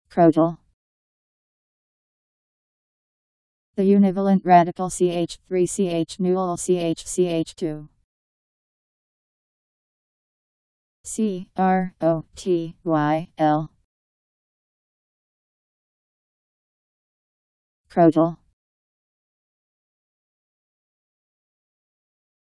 Crotal. The univalent radical CH3CH null CH2. CROTYL. Crotal.